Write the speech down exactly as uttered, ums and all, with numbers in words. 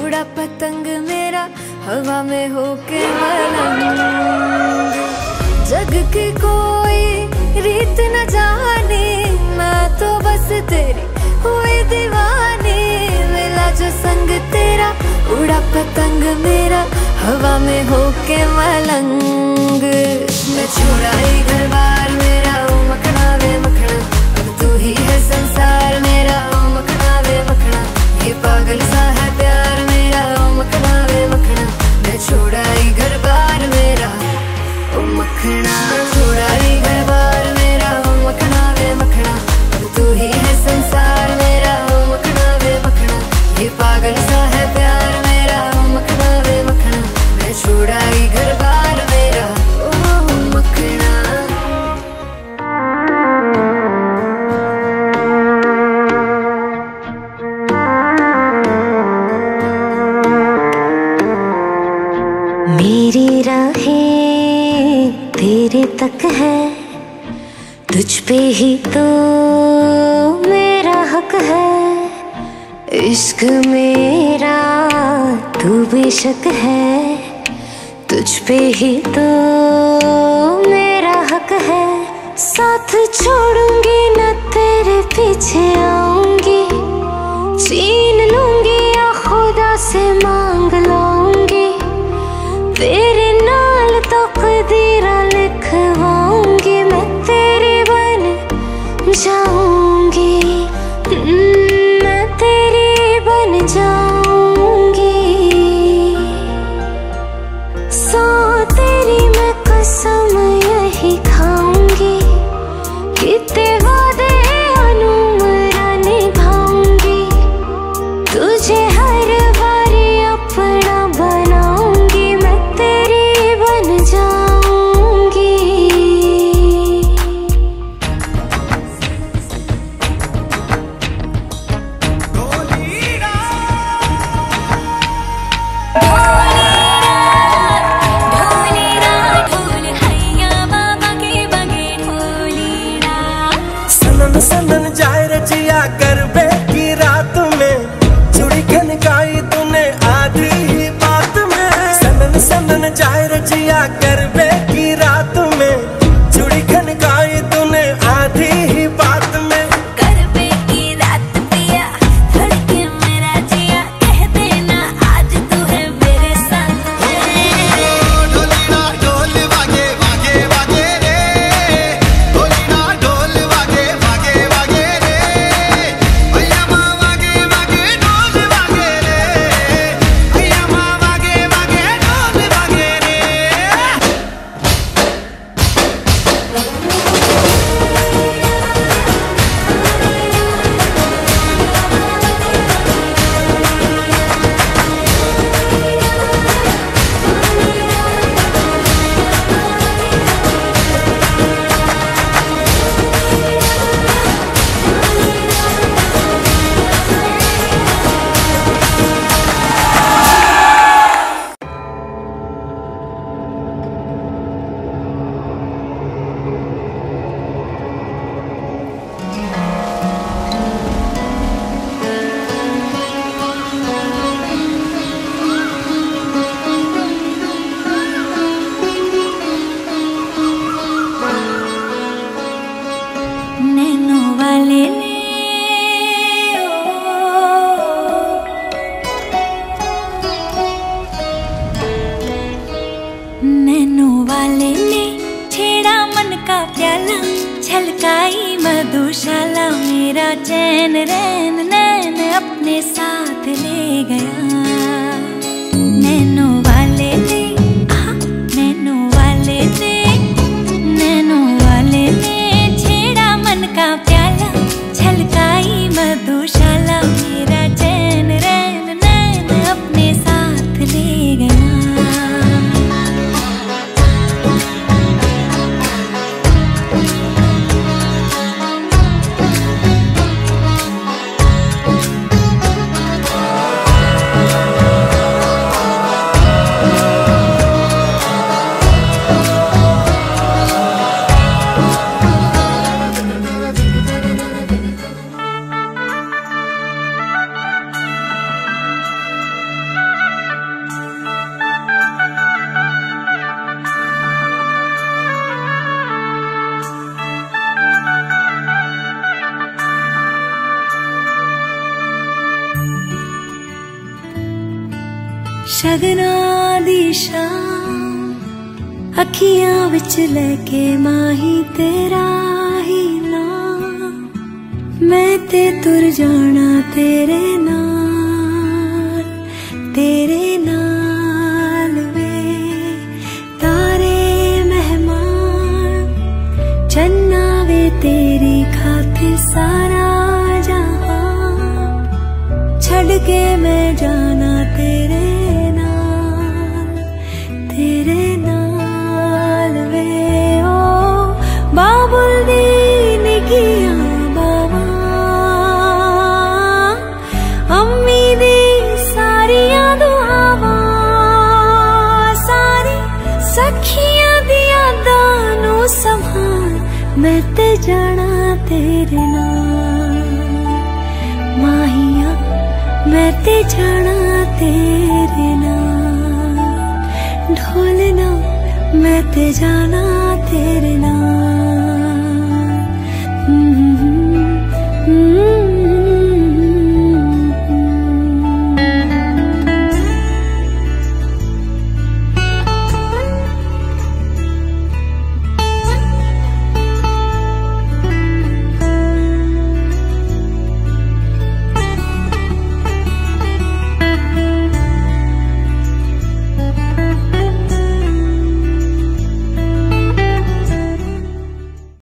उड़ा पतंग मेरा हवा में होके मलंग। जग की कोई रीत न जाने, मैं तो बस तेरी हुई दीवानी। मिला जो संग तेरा उड़ा पतंग मेरा हवा में होके मलंग। मैं छुड़ाई घर बार मेरा ओ मखना वे मखना, अब तू ही है संसार मेरा ओ मखना वे मखना। ये पागल सा है प्यार मेरा ओ मखना वे मखना। मैं छुड़ाई घर बार मेरा ओ मखना, छुड़ाई घर बार मेरा ओ मखना वे मखना। अब तू ही है संसार मेरा ओ मखना वे मखना। ये पागल सा है प्यार मेरा ओ मखना वे मखना। मैं छुड़ाई घर बार मेरा ओ मखना। मेरी राहें तेरे तक है, तुझ पे ही तो मेरा हक है। इश्क मेरा तू बेशक है, तुझ पे ही तो मेरा हक है। साथ छोड़ूंगी न तेरे पीछे आऊंगी, छीन लूंगी या खुदा से मांग लाऊंगी। तेरे नाल तो कदीरा लिखवाऊंगी, मैं तेरी बन जाऊंगी, मैं तेरी बन जाऊंगी। सो तेरी मैं कसम यही खाऊंगी, कितने वादे अनुमरा निभाऊंगी। तुझे हर बारी अपना बनाऊंगी, मैं तेरी बन जाऊंगी। सनन सनन जाए रजिया गरबे की रात में, चूड़ी खनकाई तूने आधी ही बात में। सनन सनन जाए रजिया गरबे की रात में, चूड़ी खनकाई तूने आधी ही बात में। गरबे की रात पिया धड़के मेरा जिया, कह देना आज तू है मेरे संग। ढोलीना ढोल वागे वागे वागे रे, ढोलीना ढोल वागे वागे वागे रे। भैया माँ वागे वागे ढोल वागे रे, भैया माँ वागे वागे ढोल वागे रे। नैनो वाले ने नैनो वाले ने छेड़ा मन का प्याला, छलकाई मधुशाला मेरा चैन रैन नैन अपने साथ ले गया। नैनो वाले ने आहा, नैनो वाले ने नैनो वाले ने छेड़ा मन का प्याला, छलकाई मधुशाला मेरा चैन रैन नैन अपने साथ ले गया। शगना दी शाम अखियां विच लेके माही तेरा ही नाम, मैं ते तुर जाना तेरे नाल, तेरे नाल वे तारे मेहमान, चन्ना वे तेरी खातिर सारा जहां, छड़ के मैं जाना तेरे नाल, तेरे नाल वे ओ बाबुल दी निगियां बाबा, अम्मी दी सारियां दुआवां, सारी सखियां दी यादां नू संभाल, मैं ते जाना तेरे नाल, माहिया मैं ते जाना तेरे नाल, ढोलना मैं ते जाना तेरे नाल।